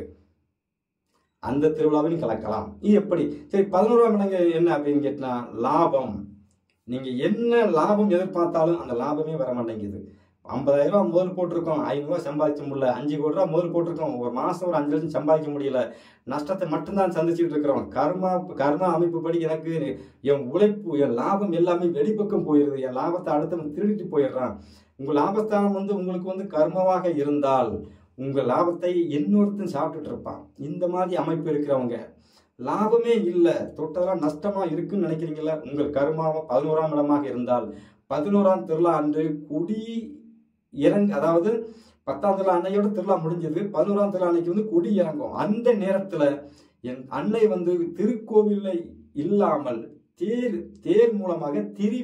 அந்த திருவிழாவையும் கலக்கலாம். இது எப்படி? சரி, பதினோராம் இடங்க என்ன அப்படின்னு கேட்டா லாபம். நீங்க என்ன லாபம் எதிர்பார்த்தாலும் அந்த லாபமே வர மாட்டேங்குது. ஐம்பதாயிரம் ரூபாய் முதல் போட்டிருக்கோம், ஐநூறு ரூபாய் சம்பாதிக்க முடியல. அஞ்சு கோடி ரூபாய் முதல் போட்டிருக்கோம், ஒரு மாசம் ஒரு அஞ்சு லட்சம் சம்பாதிக்க முடியல. நஷ்டத்தை மட்டும்தான் சந்திச்சுட்டு இருக்கிறோம். கர்மா கர்மா அமைப்பு படி எனக்கு என் உழைப்பு, என் லாபம் எல்லாமே வெளிப்பக்கம் போயிடுது. என் லாபத்தை அடுத்தவன் திருடிட்டு போயிடுறான். உங்க லாபஸ்தானம் வந்து உங்களுக்கு வந்து கர்மவாக இருந்தால் உங்க லாபத்தை இன்னொருத்தன் சாப்பிட்டுட்டு இருப்பான். இந்த மாதிரி அமைப்பு இருக்கிறவங்க லாபமே இல்லை, தொட்டதெல்லாம் நஷ்டமா இருக்குன்னு நினைக்கிறீங்களா? உங்கள் கர்மாவை பதினோராம் இடமாக இருந்தால் பதினோராம் திருவிழா அன்று குடி இறங்க, அதாவது பத்தாம் திருவிழா அன்னையோட திருவிழா முடிஞ்சது, பதினோராம் திருவிழா அன்னைக்கு வந்து கொடி இறங்கும். அந்த நேரத்துல என் அன்னை வந்து திருக்கோவில்ல இல்லாமல் தேர் தேர் மூலமாக திரு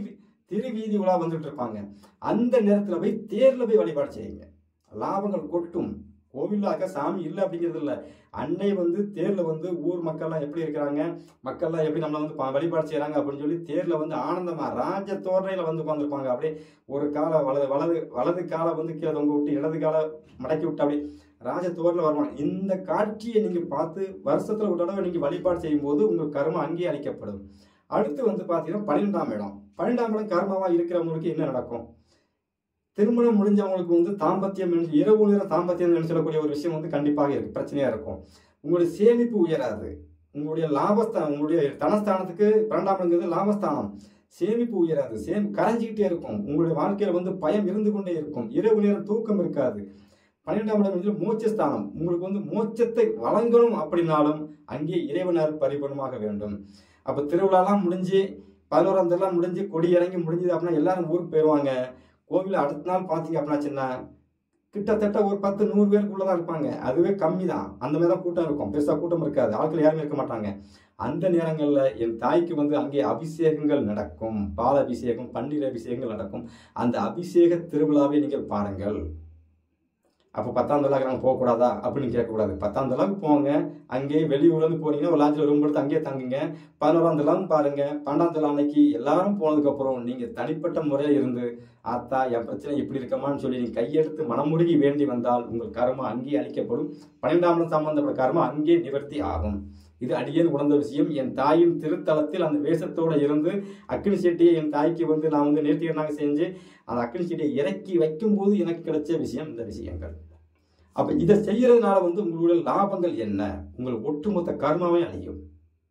திருவீதி உலா வந்துட்டு இருப்பாங்க. அந்த நேரத்தில் போய் தேர்ல போய் வழிபாடு செய்யுங்க, லாபங்கள் கொட்டும். கோவிலாக சாமி இல்லை அப்படிங்கிறது இல்லை. அன்னை வந்து தேர்ல வந்து ஊர் மக்கள்லாம் எப்படி இருக்கிறாங்க, மக்கள்லாம் எப்படி நம்மளை வந்து வழிபாடு செய்யறாங்க அப்படின்னு சொல்லி தேர்ல வந்து ஆனந்தமா ராஜ தோரணையில வந்து உட்காந்துருப்பாங்க. அப்படியே ஒரு காலை வலது வலது வலது காலை வந்து கீழே தொங்க விட்டு இடது காலை மடக்கி விட்டு அப்படி ராஜ தோரில் வருவாங்க. இந்த காட்சியை நீங்க பார்த்து வருஷத்துல ஒரு தடவை நீங்க வழிபாடு செய்யும் போது உங்கள் கர்மம் அங்கேயே அளிக்கப்படும். அடுத்து வந்து பாத்தீங்கன்னா பன்னிரெண்டாம் இடம். பன்னிரெண்டாம் இடம் கர்மாவா இருக்கிறவங்களுக்கு என்ன நடக்கும்? திருமணம் முடிஞ்சவங்களுக்கு வந்து தாம்பத்தியம் இரவு நேர தாம்பத்தியம் சொல்லக்கூடிய ஒரு விஷயம் வந்து கண்டிப்பாக இருக்கு, பிரச்சனையா இருக்கும். உங்களுடைய சேமிப்பு உயராது. உங்களுடைய லாபஸ்தானம், உங்களுடைய தனஸ்தானத்துக்கு பன்னெண்டாம் இடங்கிறது லாபஸ்தானம். சேமிப்பு உயராது, சேமி கரைஞ்சிக்கிட்டே இருக்கும். உங்களுடைய வாழ்க்கையில வந்து பயம் இருந்து கொண்டே இருக்கும். இரவு நேரம் தூக்கம் இருக்காது. பன்னிரெண்டாம் இடம் மோட்சஸ்தானம். உங்களுக்கு வந்து மோட்சத்தை வழங்கணும் அப்படின்னாலும் அங்கே இறைவனார் பரிபூர்ணமாக வேண்டும். அப்ப திருவிழாலாம் முடிஞ்சு பதினோராம் தேதிலாம் முடிஞ்சு கொடி இறங்கி முடிஞ்சது அப்படின்னா எல்லாரும் ஊருக்கு போயிடுவாங்க. கோவில் அடுத்த நாள் பார்த்தீங்க அப்படின்னாச்சுன்னா கிட்டத்தட்ட ஒரு பத்து நூறு பேருக்குள்ளதான் இருப்பாங்க. அதுவே கம்மி தான். அந்த மாதிரி தான் கூட்டம் இருக்கும். பெருசா கூட்டம் இருக்காது. ஆட்கள் யாருமே இருக்க மாட்டாங்க. அந்த நேரங்கள்ல என் தாய்க்கு வந்து அங்கே அபிஷேகங்கள் நடக்கும். பால் அபிஷேகம், பன்னீர் அபிஷேகங்கள் நடக்கும். அந்த அபிஷேக திருவிழாவை நீங்கள் பாருங்கள். அப்போ பத்தாம் தலாக்கு நாங்கள் போகக்கூடாதா அப்படின்னு கேட்கக்கூடாது. பத்தாம் தலாக்கு போங்க. அங்கேயே வெளியூர்லேருந்து போனீங்கன்னா ஒரு லாட்ஜில் ரூம் எடுத்து அங்கேயே தங்குங்க. பதினோராம் தலான்னு பாருங்க. பன்னெண்டாம் தலா அன்னைக்கு எல்லாரும் போனதுக்கப்புறம் நீங்கள் தனிப்பட்ட முறையில் இருந்து ஆத்தா என் பிரச்சனை இப்படி இருக்கமான்னு சொல்லி நீங்கள் கையெடுத்து மனமுருகி வேண்டி வந்தால் உங்கள் கர்மா அங்கேயே அளிக்கப்படும். பன்னிரெண்டாம் இடம் சம்பந்தப்பட்ட கர்மா அங்கேயே நிவர்த்தி ஆகும். இது அடியேன் உணர்ந்த விஷயம். என் தாயின் திருத்தலத்தில் அந்த வேஷத்தோடு இருந்து அக்னி சட்டியை என் தாய்க்கு வந்து நான் வந்து நேர்த்திகரனாக செஞ்சு அந்த அக்னி சட்டியை இறக்கி வைக்கும் போது எனக்கு கிடைச்ச விஷயம் இந்த விஷயங்கள். அப்ப இதை செய்யறதுனால வந்து உங்களுடைய லாபங்கள் என்ன? உங்கள் ஒட்டுமொத்த கர்மாவே அழியும்.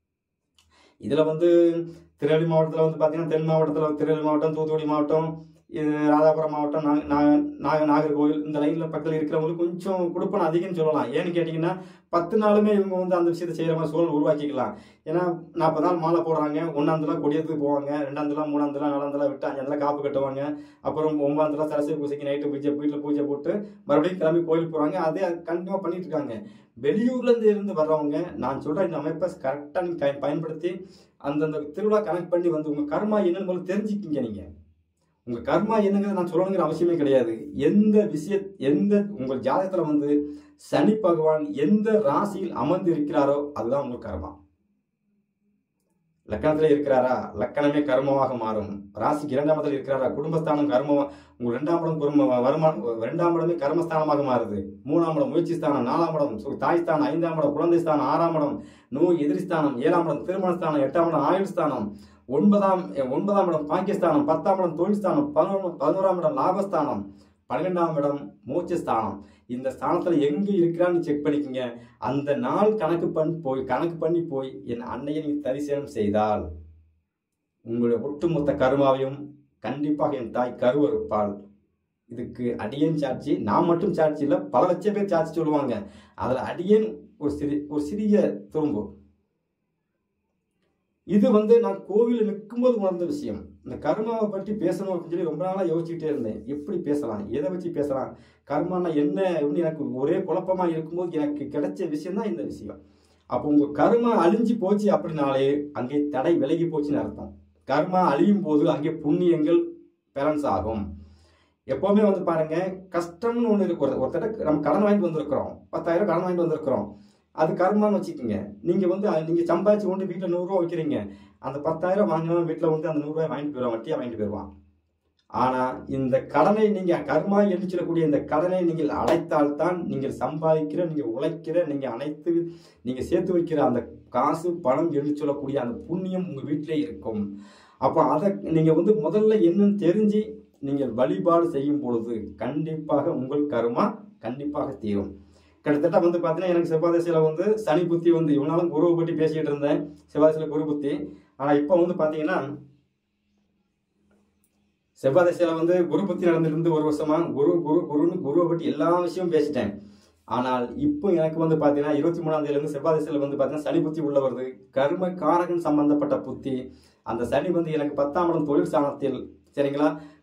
இதுல வந்து திருநெல்வேலி மாவட்டத்தில் வந்து பாத்தீங்கன்னா தென் மாவட்டத்தில் திருநெல்வேலி மாவட்டம், தூத்துக்குடி மாவட்டம், ராதாபுரம் மாவட்டம், நாக நாகர்கோவில் இந்த லைன்ல பக்கத்தில் இருக்கிறவங்களுக்கு கொஞ்சம் கொடுப்பன அதிகம்னு சொல்லலாம். ஏன்னு கேட்டீங்கன்னா பத்து நாளுமே இவங்க வந்து அந்த விஷயத்தை செய்யற மாதிரி சூழல் உருவாக்கிக்கலாம். ஏன்னா நாற்பது நாள் மாலை போடுறாங்க. ஒன்னாந்தெல்லாம் கொடியத்துக்கு போவாங்க, ரெண்டாந்தெல்லாம் மூணாந்தெல்லாம் நாலாந்தெல்லாம் விட்டு அஞ்சாந்தெல்லாம் காப்பு கட்டுவாங்க. அப்புறம் ஒன்பதாந்தெல்லாம் சரஸ்வதி பூஜைக்கு நைட்டு பூஜை வீட்டில் பூஜை போட்டு மறுபடியும் கிளம்பி கோயிலுக்கு போறாங்க. அதே கண்டினியூவா பண்ணிட்டு இருக்காங்க. வெளியூர்ல இருந்து இருந்து வர்றவங்க நான் சொல்ற இந்த அமைப்பை கரெக்டா நீங்க பயன்படுத்தி அந்தந்த திருவிழா கனெக்ட் பண்ணி வந்து உங்க கர்மா என்னன்னு தெரிஞ்சுக்கிங்க. நீங்க உங்க கர்மா என்னங்கிறது நான் சொல்லணுங்கிற அவசியமே கிடையாது. எந்த விஷய எந்த உங்கள் ஜாதகத்துல வந்து சனி பகவான் எந்த ராசியில் அமர்ந்து இருக்கிறாரோ அதுதான் உங்கள் கர்மா. லக்கணத்துல இருக்கிறாரா லக்கணமே கர்மமாக மாறும். ராசிக்கு இரண்டாம் இடத்துல இருக்கிறாரா குடும்பஸ்தானம் கர்மம். உங்க ரெண்டாம் இடம் குடும்ப வருமானம் ரெண்டாம் இடமே கர்மஸ்தானமாக மாறுது. மூணாம் இடம் முயற்சி ஸ்தானம், நாலாம் இடம் தாய் ஸ்தானம், ஐந்தாம் இடம் குழந்தை ஸ்தானம், ஆறாம் இடம் நோய் எதிரி ஸ்தானம், ஏழாம் இடம் திருமண ஸ்தானம், எட்டாம் இடம் ஆயுள் ஸ்தானம், ஒன்பதாம் ஒன்பதாம் இடம் பாகிஸ்தானம், பத்தாம் இடம் தொழில் ஸ்தானம், பதினொன்று பதினோராம் இடம் லாபஸ்தானம், பன்னிரெண்டாம் இடம் மூச்சஸ்தானம். இந்த ஸ்தானத்துல எங்க இருக்கிறான்னு செக் பண்ணிக்கங்க. அந்த நாள் கணக்கு பண்ணி போய் கணக்கு பண்ணி போய் என் அன்னையை நீ தரிசனம் செய்தால் உங்களுடைய ஒட்டுமொத்த கருமாவையும் கண்டிப்பாக என் தாய் கருவறுப்பாள். இதுக்கு அடியேன் சாட்சி. நான் மட்டும் சாட்சி இல்லை, பல லட்சம் பேர் சாட்சி சொல்லுவாங்க. அதுல அடியேன் ஒரு சிறி ஒரு சிறிய துரும்பு. இது வந்து நான் கோவிலில் நிற்கும்போது உணர்ந்த விஷயம். இந்த கர்மாவை பற்றி பேசணும் அப்படின்னு சொல்லி ரொம்ப நாளாக யோசிச்சுட்டே இருந்தேன். எப்படி பேசலாம், எதை வச்சு பேசலாம், கர்மானா என்ன அப்படின்னு எனக்கு ஒரே குழப்பமா இருக்கும்போது எனக்கு கிடைச்ச விஷயம் தான் இந்த விஷயம். அப்போ உங்க கர்மா அழிஞ்சு போச்சு அப்படின்னாலே அங்கே தடை விலகி போச்சுன்னு அர்த்தம். கர்மா அழியும் போது அங்கே புண்ணியங்கள் பேலன்ஸ் ஆகும். எப்பவுமே வந்து பாருங்க, கஷ்டம்னு ஒன்று இருக்கு. ஒருத்தட்ட நம்ம கடன் வாங்கிட்டு வந்திருக்கிறோம், பத்தாயிரம் கடன் வாங்கிட்டு வந்திருக்கிறோம், அது கர்மான்னு வச்சுக்கோங்க. நீங்க வந்து நீங்க சம்பாதிச்சு கொண்டு வீட்டில் நூறுரூவா வைக்கிறீங்க. அந்த பத்தாயிரம் வாங்கினவன் வீட்டில் வந்து அந்த நூறுரூவாய் வாங்கிட்டு போயிடுவான், வட்டியா வாங்கிட்டு போயிடுவான். ஆனா இந்த கடனை நீங்க கர்மா என்று சொல்லக்கூடிய இந்த கடனை நீங்கள் அடைத்தால்தான் நீங்கள் சம்பாதிக்கிற, நீங்க உழைக்கிற, நீங்க அனைத்து நீங்க சேர்த்து வைக்கிற அந்த காசு பணம் என்று சொல்லக்கூடிய அந்த புண்ணியம் உங்க வீட்டிலே இருக்கும். அப்போ அதை நீங்க வந்து முதல்ல என்னன்னு தெரிஞ்சு நீங்கள் வழிபாடு செய்யும் பொழுது கண்டிப்பாக உங்கள் கர்மா கண்டிப்பாக தீரும். கிட்டத்தட்ட வந்து பார்த்தீங்கன்னா எனக்கு செவ்வாய் திசையில வந்து சனி புத்தி வந்து இவனாலும் குருவை பற்றி பேசிக்கிட்டு இருந்தேன். செவ்வாய் திசையில குரு புத்தி. ஆனா இப்போ வந்து பார்த்தீங்கன்னா செவ்வாய் திசையில வந்து குரு புத்தி நடந்துட்டு ஒரு வருஷமா குரு குரு குருன்னு குருவை பற்றி எல்லா விஷயமும் பேசிட்டேன். ஆனால் இப்போ எனக்கு வந்து பார்த்தீங்கன்னா இருபத்தி மூணாம் தேதியில இருந்து செவ்வாய் திசையில வந்து பார்த்தீங்கன்னா சனி புத்தி உள்ள வருது. கர்ம காரகன் சம்பந்தப்பட்ட புத்தி. அந்த சனி வந்து எனக்கு பத்தாம் இடம் தொழில் ஸ்தானத்தில், சரிங்களா,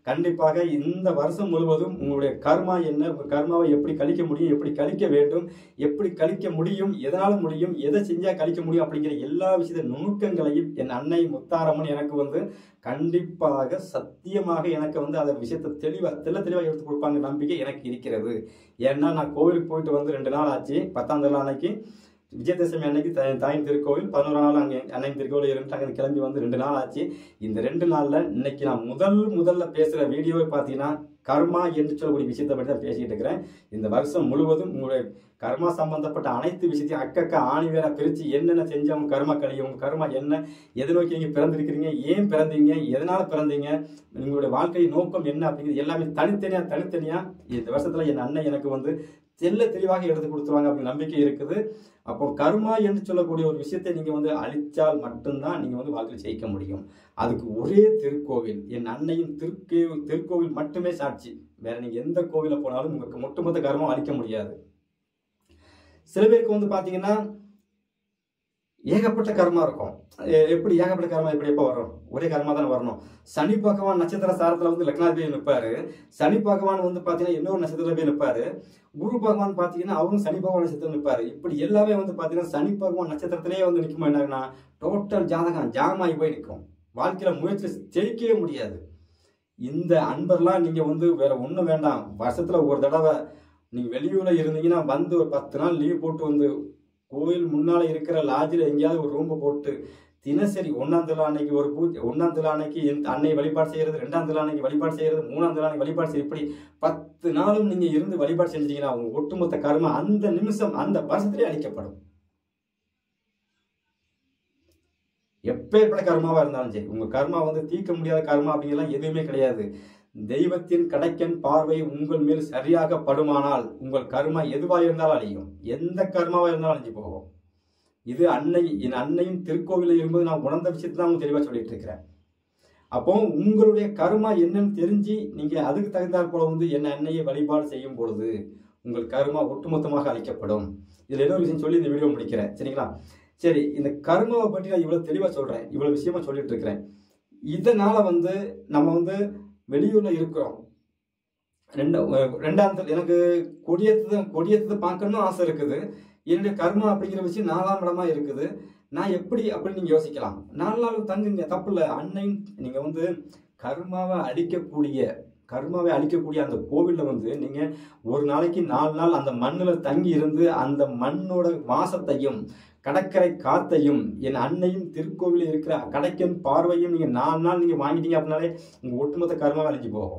கண்டிப்பாக இந்த வருஷம் முழுவதும் உங்களுடைய கர்மா என்ன, உங்கள் கர்மாவை எப்படி கழிக்க முடியும், எப்படி கழிக்க வேண்டும், எப்படி கழிக்க முடியும், எதனால் முடியும், எதை செஞ்சால் கழிக்க முடியும் அப்படிங்கிற எல்லா விஷயத்த நுணுக்கங்களையும் என் அன்னை முத்தாரம்மன் எனக்கு வந்து கண்டிப்பாக சத்தியமாக எனக்கு வந்து அந்த விஷயத்தை தெளிவாக தெல்ல தெளிவாக எடுத்து கொடுப்பாங்க நம்பிக்கை எனக்கு இருக்கிறது. ஏன்னா நான் கோவிலுக்கு போயிட்டு வந்து ரெண்டு நாள் ஆச்சு. பத்தாம் தேதி அன்னைக்கு விஜயதசமி அன்னைக்கு தாயின் திருக்கோவில், பதினோரு நாள் அங்கே அன்னையின் திருக்கோவில் இருந்து அங்கே கிளம்பி வந்து ரெண்டு நாள் ஆச்சு. இந்த ரெண்டு நாளில் இன்னைக்கு நான் முதல் முதல்ல பேசுகிற வீடியோவை பார்த்தீங்கன்னா கர்மா என்று சொல்லக்கூடிய விஷயத்தை பற்றி தான் பேசிக்கிட்டு இருக்கிறேன். இந்த வருஷம் முழுவதும் உங்களுடைய கர்மா சம்பந்தப்பட்ட அனைத்து விஷயத்தையும் அக்கக்கா ஆணி வேற பிரித்து என்னென்ன செஞ்சவங்க கர்மா கழியும், உங்கள் கர்மா என்ன, எதை நோக்கி நீங்கள் பிறந்திருக்கிறீங்க, ஏன் பிறந்தீங்க, எதனால் பிறந்தீங்க, உங்களுடைய வாழ்க்கை நோக்கம் என்ன அப்படிங்கிறது எல்லாமே தனித்தனியாக தனித்தனியாக இந்த வருஷத்தில் என் அண்ணன் எனக்கு வந்து தெல்ல தெளிவாக எடுத்து கொடுத்துருவாங்க அப்படின்னு நம்பிக்கை இருக்குது. அப்போ கர்மா என்று சொல்லக்கூடிய ஒரு விஷயத்தை நீங்கள் வந்து அழிச்சால் மட்டும்தான் நீங்கள் வந்து வாழ்க்கையில் ஜெயிக்க முடியும். அதுக்கு ஒரே திருக்கோவில், என் அன்னையின் திருக்கே திருக்கோவில் மட்டுமே சாட்சி. வேற நீங்கள் எந்த கோவிலில் போனாலும் உங்களுக்கு ஒட்டுமொத்த கர்மம் அழிக்க முடியாது. சில பேருக்கு வந்து பார்த்தீங்கன்னா ஏகப்பட்ட கர்மா இருக்கும். எப்படி ஏகப்பட்ட கர்மா எப்படி எப்போ வரும்? ஒரே கர்மா தானே வரணும். சனி பகவான் நட்சத்திர சாரத்தில் வந்து லக்னாதிபதி நிற்பாரு. சனி பகவான் வந்து பார்த்தீங்கன்னா இன்னொரு நட்சத்திரத்தில் போய் நிற்பாரு. குரு பகவான் பார்த்தீங்கன்னா அவரும் சனி பகவான் நட்சத்திரம் நிற்பாரு. இப்படி எல்லாமே வந்து பார்த்தீங்கன்னா சனி பகவான் நட்சத்திரத்திலேயே வந்து நிற்குமா என்னன்னா டோட்டல் ஜாதகம் ஜாமாயி போய் நிற்கும். வாழ்க்கையில் முயற்சி ஜெயிக்கவே முடியாது. இந்த அன்பர்லாம் நீங்கள் வந்து வேற ஒன்றும் வேண்டாம். வருஷத்தில் ஒரு தடவை நீங்கள் வெளியூரில் இருந்தீங்கன்னா வந்து ஒரு பத்து நாள் லீவ் போட்டு வந்து கோயில் முன்னால் இருக்கிற லாட்ஜில் எங்கேயாவது ஒரு ரூம்பை போட்டு தினசரி ஒன்றாம் திருவிழா அன்னைக்கு ஒரு பூஜை, ஒன்றாம் திருவிழா அன்னைக்கு அன்னை வழிபாடு செய்கிறது, ரெண்டாம் திருவிழா அன்னைக்கு வழிபாடு செய்கிறது, மூணாம் திருவிழா அன்னைக்கு வழிபாடு செய்ய, இப்படி பத்து நாளும் நீங்கள் இருந்து வழிபாடு செஞ்சீங்கன்னா உங்கள் ஒட்டுமொத்த கர்மா அந்த நிமிஷம் அந்த வருஷத்திலே அழிக்கப்படும். எப்பேற்பட்ட கர்மாவாக இருந்தாலும் சரி, உங்கள் கர்மா வந்து தீர்க்க முடியாத கர்மா அப்படிங்கலாம் எதுவுமே கிடையாது. தெய்வத்தின் கடைக்கன் பார்வை உங்கள் மேல் சரியாக படுமானால் உங்கள் கர்மா எதுவாக இருந்தாலும் அழியும். எந்த கர்மாவாக இருந்தாலும் அழிஞ்சு போகும். இது அன்னை என் அன்னையின் திருக்கோவிலில் இருக்கும்போது நான் உணர்ந்த விஷயத்தை தான் தெளிவாக சொல்லிட்டு இருக்கிறேன். அப்போ உங்களுடைய கர்மா என்னன்னு தெரிஞ்சு நீங்கள் அதுக்கு தகுந்தாற் போல வந்து என் அன்னையை வழிபாடு செய்யும் பொழுது உங்கள் கர்மா ஒட்டுமொத்தமாக அழிக்கப்படும். இதில் என்ன ஒரு விஷயம் சொல்லி இந்த வீடியோ முடிக்கிறேன், சரிங்களா? சரி, இந்த கர்மாவை பற்றி நான் இவ்வளோ தெளிவாக சொல்கிறேன், இவ்வளோ விஷயமா சொல்லிட்டு இருக்கிறேன். இதனால் வந்து நம்ம வந்து வெளியூரில் இருக்கிறோம். ரெண்டு ரெண்டாம் எனக்கு கொடியேற்றது கொடியேற்றத்தை பார்க்கணும்னு ஆசை இருக்குது. என்னுடைய கர்மா அப்படிங்கிற விஷயம் நாலாம் இடமா இருக்குது. நான் எப்படி அப்படின்னு நீங்கள் யோசிக்கலாம். நாலு நாள் தங்குங்க, தப்பு இல்லை. அன்னை நீங்கள் வந்து கர்மாவை அழிக்கக்கூடிய கர்மாவை அழிக்கக்கூடிய அந்த கோவிலில் வந்து நீங்கள் ஒரு நாளைக்கு நாலு நாள் அந்த மண்ணில் தங்கி இருந்து அந்த மண்ணோட வாசத்தையும் கடற்கரை காத்தையும் என் அன்னையும் திருக்கோவிலில் இருக்கிற கடைக்கன் பார்வையும் நீங்கள் நாலு நாள் நீங்கள் வாங்கிட்டீங்க அப்படின்னாலே உங்கள் ஒட்டுமொத்த கர்மாவை அழிஞ்சு போகும்.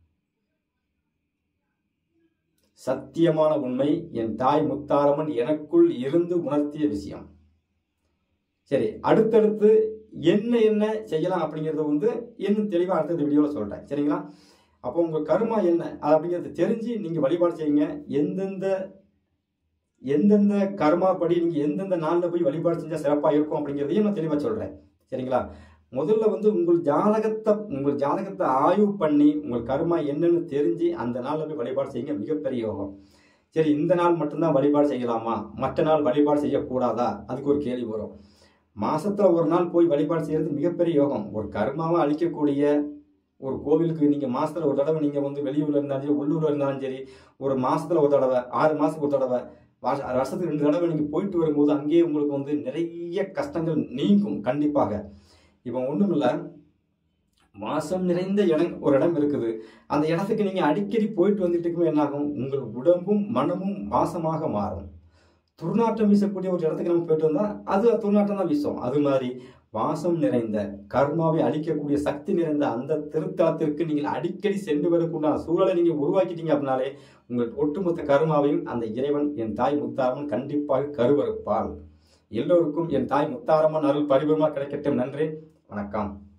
சத்தியமான உண்மை, என் தாய் முத்தாரம்மன் எனக்குள் இருந்து உணர்த்திய விஷயம். சரி, அடுத்தடுத்து என்ன என்ன செய்யலாம் அப்படிங்கிறத வந்து இன்னும் தெளிவாக அடுத்த வீடியோவில் சொல்கிறேன், சரிங்களா? அப்போ உங்கள் கர்மா என்ன அது அப்படிங்கிறத தெரிஞ்சு நீங்கள் வழிபாடு செய்யுங்க. எந்தெந்த எந்தெந்த கர்மா படி நீங்கள் எந்தெந்த நாளில் போய் வழிபாடு செஞ்சால் சிறப்பாக இருக்கும் அப்படிங்கிறதையும் நான் தெளிவாக சொல்கிறேன், சரிங்களா? முதல்ல வந்து உங்கள் ஜாதகத்தை உங்கள் ஜாதகத்தை ஆய்வு பண்ணி உங்கள் கர்மா என்னன்னு தெரிஞ்சு அந்த நாளில் போய் வழிபாடு செய்யுங்க. மிகப்பெரிய யோகம். சரி, இந்த நாள் மட்டும்தான் வழிபாடு செய்யலாமா, மற்ற நாள் வழிபாடு செய்யக்கூடாதா? அதுக்கு ஒரு கேள்வி வரும். மாதத்தில் ஒரு நாள் போய் வழிபாடு செய்கிறது மிகப்பெரிய யோகம். ஒரு கர்மாவை அழிக்கக்கூடிய ஒரு கோவிலுக்கு நீங்கள் மாதத்தில் ஒரு தடவை நீங்கள் வந்து வெளியூரில் இருந்தாலும் சரி உள்ளூரில் இருந்தாலும் சரி ஒரு மாதத்தில் ஒரு தடவை ஆறு மாதத்துக்கு ஒரு தடவை வருஷத்துக்கு ரெண்டு தடவை நீங்கள் போயிட்டு வரும்போது அங்கேயே உங்களுக்கு வந்து நிறைய கஷ்டங்கள் நீங்கும் கண்டிப்பாக. இப்போ ஒன்றும் இல்லை, வாசம் நிறைந்த இடம் ஒரு இடம் இருக்குது. அந்த இடத்துக்கு நீங்கள் அடிக்கடி போயிட்டு வந்துட்டு இருக்கும்போது என்னாகும், உங்கள் உடம்பும் மனமும் வாசமாக மாறும். துர்நாற்றம் வீசக்கூடிய ஒரு இடத்துக்கு நம்ம போயிட்டு வந்தால் அது துர்நாற்றம் தான் வீசும். அது மாதிரி வாசம் நிறைந்த கர்மாவை அழிக்கக்கூடிய சக்தி நிறைந்த அந்த திருத்தலத்திற்கு நீங்கள் அடிக்கடி சென்று வரக்கூடிய சூழலை நீங்கள் உருவாக்கிட்டீங்க அப்படின்னாலே உங்கள் ஒட்டுமொத்த கர்மாவையும் அந்த இறைவன் என் தாய் முத்தாரம்மன் கண்டிப்பாக கருவறுப்பாள். எல்லோருக்கும் என் தாய் முத்தாரம்மன் அருள் பரிபூர்ணமாக கிடைக்கட்டும். நன்றி, வணக்கம்.